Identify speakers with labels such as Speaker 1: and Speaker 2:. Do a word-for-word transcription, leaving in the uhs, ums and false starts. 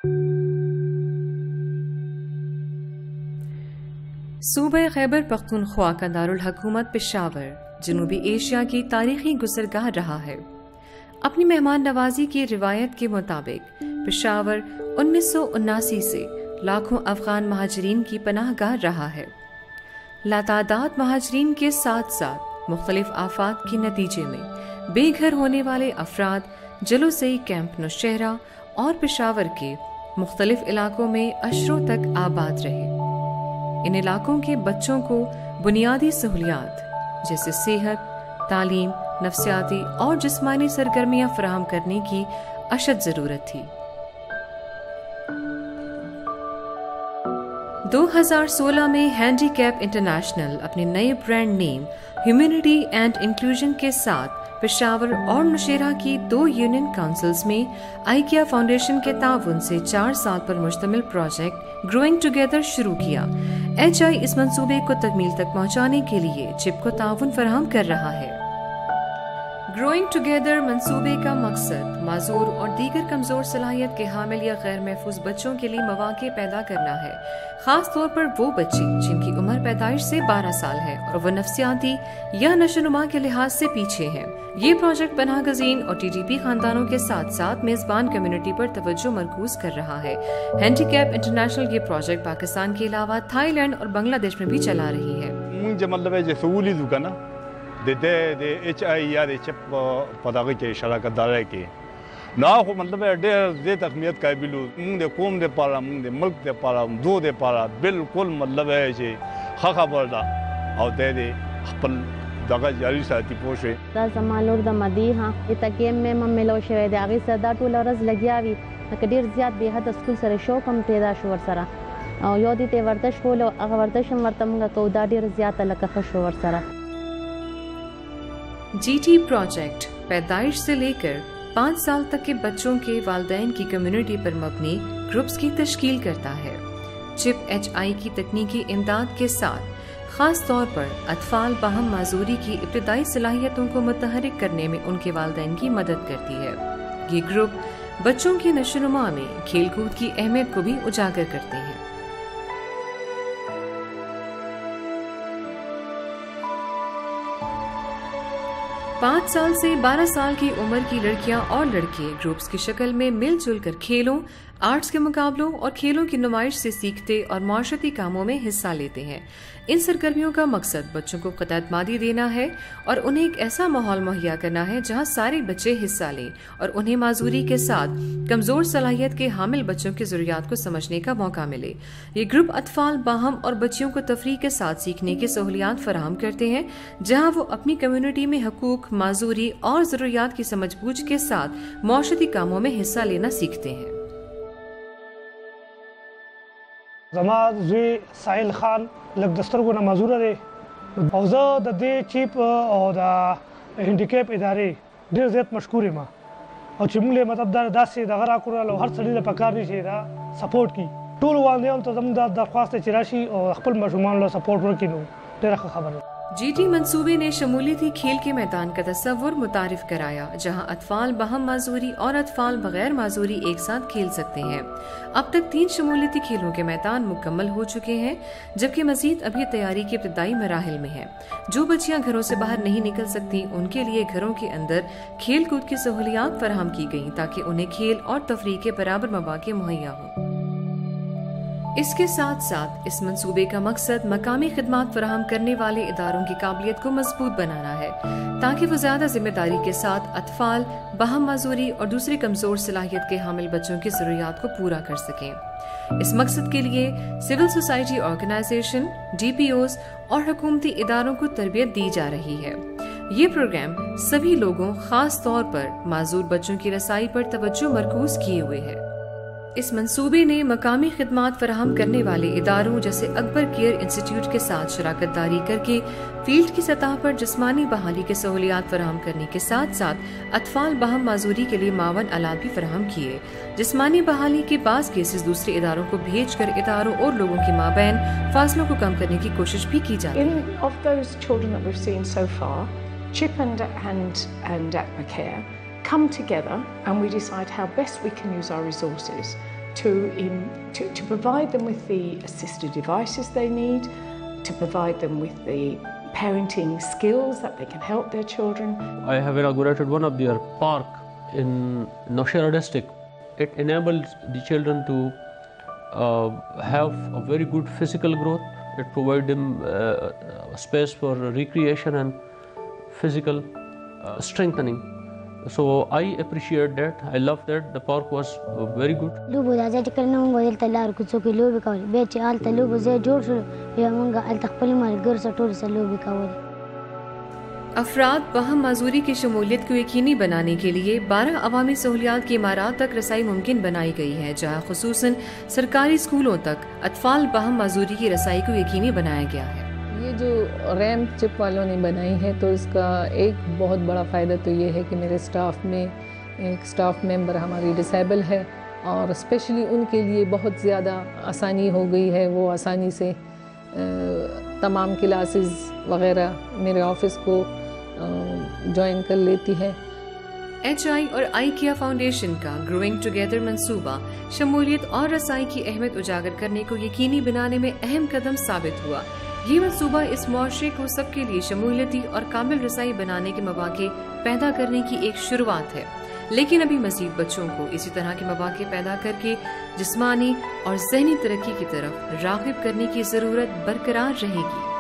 Speaker 1: صوبہ خیبر پختونخوا کا دارالحکومت پشاور جنوبی ایشیا کی تاریخی گزرگاہ رہا ہے۔ اپنی مہمان نوازی کی روایت کے مطابق پشاور انیس سو اناسی سے لاکھوں افغان مہاجرین کی پناہ گاہ رہا ہے۔ لاتعداد مہاجرین کے ساتھ ساتھ مختلف آفات کے نتیجے میں بے گھر ہونے والے افراد جلوسئی کیمپ نوشہرہ اور پشاور کے مختلف علاقوں میں عشروں تک آباد رہے۔ ان علاقوں کے بچوں کو بنیادی سہولیات جیسے صحت، تعلیم، نفسیاتی اور جسمانی سرگرمیاں فراہم کرنے کی اشد ضرورت تھی۔ دو ہزار سولہ میں ہینڈی کیپ انٹرنیشنل اپنے نئے brand name humanity and inclusion کے ساتھ پشاور اور نوشہرہ کی دو یونین کونسلز میں آئیکیا فاؤنڈیشن کے تعاون سے چار سال پر مشتمل پروجیکٹ گروئنگ ٹوگیدر شروع کیا۔ ایچ آئی اس منصوبے کو تکمیل تک پہنچانے کے لیے چپ کو تعاون فراہم کر رہا ہے۔ گروئنگ ٹوگیدر منصوبے کا مقصد معذور اور دیگر کمزور صلاحیت کے حامل یا غیر محفوظ بچوں کے لیے مواقع پیدا کرنا ہے، خاص طور پر وہ بچے جن کی عمر پیدائش سے بارہ سال ہے اور وہ نفسیاتی یا نشو و نما کے لحاظ سے پیچھے ہیں۔ یہ پروجیکٹ پناہ گزین اور ٹی ڈی پی خاندانوں کے ساتھ ساتھ میزبان کمیونٹی پر توجہ مرکوز کر رہا ہے۔ ہینڈی کیپ انٹرنیشنل یہ پروجیکٹ پاکستان کے علاوہ تھائی لینڈ اور بنگلہ دیش میں بھی چلا رہی ہے۔
Speaker 2: د د ایچ آئی یا د چپ په دغه کې شراکت دارۍ کې نو خو مطلب ډېر زیات اهمیت قابل موږ د قوم دپاره موږ د ملک دپاره دو دپاره بالکل مطلب چې ښه خبر ده او دی د خپل دغه جاري ساتي پوه شوې
Speaker 3: دا زما لور د مدیحه ورته ګیم مې هم میلاو شوی دی، هغې سره دا ټوله ورځ لګیا وي، لکه ډېر زیات بې حده سکول سره شوق هم پیدا شو ورسره او یو دې ته ورزش کول او هغه ورزش هم ورته موږ کوو، دا ډېر زیاته لکه ښه شو ورسره۔
Speaker 1: جی ٹی پروجیکٹ پیدائش سے لے کر پانچ سال تک کے بچوں کے والدین کی کمیونٹی پر مبنی گروپس کی تشکیل کرتا ہے۔ چپ ایچ آئی کی تکنیکی امداد کے ساتھ خاص طور پر اطفال باہم معذوری کی ابتدائی صلاحیتوں کو متحرک کرنے میں ان کے والدین کی مدد کرتی ہے۔ یہ گروپ بچوں کی نشو و نما میں کھیل کود کی اہمیت کو بھی اجاگر کرتے ہیں۔ پانچ سال سے بارہ سال کی عمر کی لڑکیاں اور لڑکے گروپس کی شکل میں مل جل کر کھیلوں، آرٹس کے مقابلوں اور کھیلوں کی نمائش سے سیکھتے اور معاشرتی کاموں میں حصہ لیتے ہیں۔ ان سرگرمیوں کا مقصد بچوں کو قطع اعتمادی دینا ہے اور انہیں ایک ایسا ماحول مہیا کرنا ہے جہاں سارے بچے حصہ لیں اور انہیں معذوری کے ساتھ کمزور صلاحیت کے حامل بچوں کی ضروریات کو سمجھنے کا موقع ملے۔ یہ گروپ اطفال باہم اور بچیوں کو تفریح کے ساتھ سیکھنے کی سہولیات فراہم کرتے ہیں جہاں وہ اپنی کمیونٹی میں حقوق، معذوری اور ضروریات کی سمجھ بوجھ کے ساتھ معاشرتی کاموں میں حصہ لینا سیکھتے ہیں۔
Speaker 4: زما زوی ساحل خان لږ د سترګو نه معذوره دی او زه د دې چیپ او د هینډیکیپ ادارې ډېر زیات مشکور یم او چې موږ مطلب دا داسې دغه راکړل او هر سړي له پکار دی چې دا سپورټ کړي ټولو والدینو ته زموږ دا درخواست دی چې راشي او خپل ماشومانو له سپورټ وکړي نو ډېره ښه خبره ده۔
Speaker 1: جی ٹی منصوبے نے شمولیتی کھیل کے میدان کا تصور متعارف کرایا جہاں اطفال باہم معذوری اور اطفال بغیر معذوری ایک ساتھ کھیل سکتے ہیں۔ اب تک تین شمولیتی کھیلوں کے میدان مکمل ہو چکے ہیں جبکہ مزید ابھی تیاری کے ابتدائی مراحل میں ہے۔ جو بچیاں گھروں سے باہر نہیں نکل سکتی ان کے لیے گھروں کے اندر کھیل کود کی سہولیات فراہم کی گئیں تاکہ انہیں کھیل اور تفریح کے برابر مواقع مہیا ہوں۔ اس کے ساتھ ساتھ اس منصوبے کا مقصد مقامی خدمات فراہم کرنے والے اداروں کی قابلیت کو مضبوط بنانا ہے تاکہ وہ زیادہ ذمہ داری کے ساتھ اطفال باہم معذوری اور دوسرے کمزور صلاحیت کے حامل بچوں کی ضروریات کو پورا کر سکیں۔ اس مقصد کے لیے civil society organisation, D P Os اور حکومتی اداروں کو تربیت دی جا رہی ہے۔ یہ پروگرام سبھی لوگوں خاص طور پر معذور بچوں کی رسائی پر توجہ مرکوز کیے ہوئے ہے۔ اس منصوبے نے مقامی خدمات فراہم کرنے والے اداروں جیسے اکبر کیئر انسٹیٹیوٹ کے ساتھ شراکت داری کر کے فیلڈ کی سطح پر جسمانی بحالی کے سہولیات فراہم کرنے کے ساتھ ساتھ اطفال باہم معذوری کے لیے معاون آلات بھی فراہم کیے۔ جسمانی بحالی کے بعض کیسز دوسرے اداروں کو بھیج کر اداروں اور لوگوں کے مابین فاصلوں کو کم کرنے کی کوشش بھی کی جاتی ہے۔
Speaker 5: come together and we decide how best we can use our resources to, in, to, to provide them with the assistive devices they need, to provide them with the parenting skills that they can help their children.
Speaker 6: I have inaugurated one of their park in Nowshera district. It enables the children to uh, have a very good physical growth. It provides them uh, space for recreation and physical uh, strengthening. So I appreciate that. I love that. The park was uh, very good.
Speaker 7: Lobo دا ځکه کله نو موږ دلته لارو کوڅو کې لوبې کولې بیا چې هلته لوبو ځای جوړ شو بیا موږ هلته خپلې ملګرو سره ټولو سره لوبې کولې.
Speaker 1: افراد باہم معذوری کی شمولیت کو یقینی بنانے کے لیے بارہ عوامی سہولیات کی عمارات تک رسائی ممکن بنائی گئی ہے، جہاں خصوصاً سرکاری اسکولوں تک اطفال باہم معذوری کی رسائی کو یقینی بنایا گیا ہے۔
Speaker 8: یہ جو ریمپ چپ والوں نے بنائی ہے تو اس کا ایک بہت بڑا فائدہ تو یہ ہے کہ میرے اسٹاف میں ایک اسٹاف ممبر ہماری ڈسیبل ہے اور اسپیشلی ان کے لیے بہت زیادہ آسانی ہو گئی ہے، وہ آسانی سے تمام کلاسز وغیرہ میرے آفس کو جوائن کر لیتی ہے۔
Speaker 1: ایچ آئی اور آئی کیا فاؤنڈیشن کا گروئنگ ٹوگیدر منصوبہ شمولیت اور رسائی کی اہمیت اجاگر کرنے کو یقینی بنانے میں اہم قدم ثابت ہوا۔ یہ منصوبہ اس معاشرے کو سب کے لیے شمولیتی اور کامل رسائی بنانے کے مواقع پیدا کرنے کی ایک شروعات ہے، لیکن ابھی مزید بچوں کو اسی طرح کے مواقع پیدا کر کے جسمانی اور ذہنی ترقی کی طرف راغب کرنے کی ضرورت برقرار رہے گی۔